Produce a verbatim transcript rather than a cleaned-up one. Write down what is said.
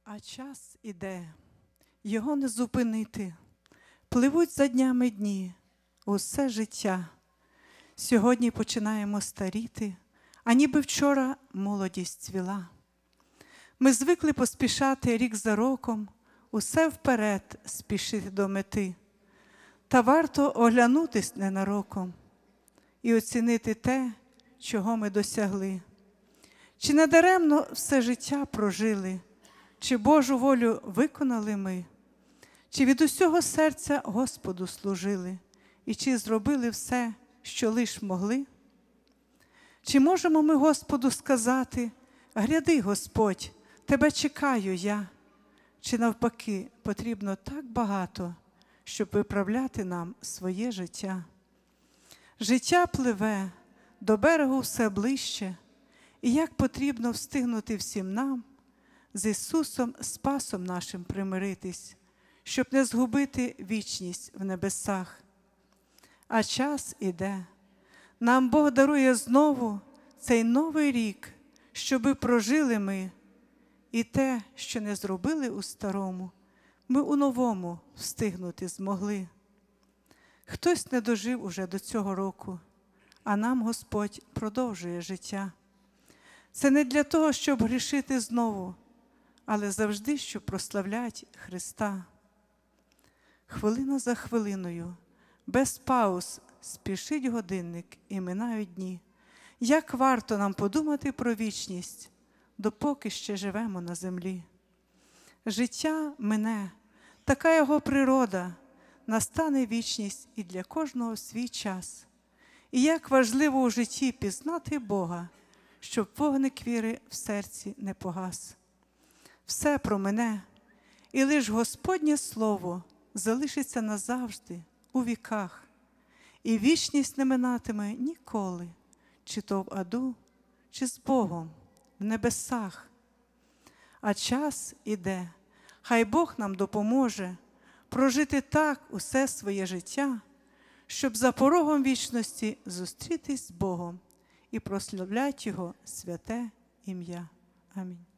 А час іде, його не зупинити. Пливуть за днями дні, усе життя. Сьогодні починаємо старіти, а ніби вчора молодість цвіла. Ми звикли поспішати рік за роком, усе вперед спішити до мети. Та варто оглянутись ненароком і оцінити те, чого ми досягли. Чи надаремно все життя прожили, чи Божу волю виконали ми, чи від усього серця Господу служили, і чи зробили все, що лиш могли? Чи можемо ми Господу сказати: «Гряди, Господь, Тебе чекаю я», чи навпаки потрібно так багато, щоб виправляти нам своє життя? Життя пливе, до берегу все ближче, і як потрібно встигнути всім нам з Ісусом, Спасом нашим примиритись, щоб не згубити вічність в небесах. А час іде. Нам Бог дарує знову цей новий рік, щоби прожили ми, і те, що не зробили у старому, ми у новому встигнути змогли. Хтось не дожив уже до цього року, а нам Господь продовжує життя. Це не для того, щоб грішити знову, але завжди, щоб прославлять Христа. Хвилина за хвилиною, без пауз, спішить годинник і минають дні. Як варто нам подумати про вічність, допоки ще живемо на землі. Життя мине, така його природа, настане вічність і для кожного свій час. І як важливо у житті пізнати Бога, щоб вогник віри в серці не погас. Все промине, і лиш Господнє Слово залишиться назавжди у віках, і вічність не минатиме ніколи, чи то в аду, чи з Богом в небесах. А час іде, хай Бог нам допоможе прожити так усе своє життя, щоб за порогом вічності зустрітись з Богом і прославлять Його святе ім'я. Амінь.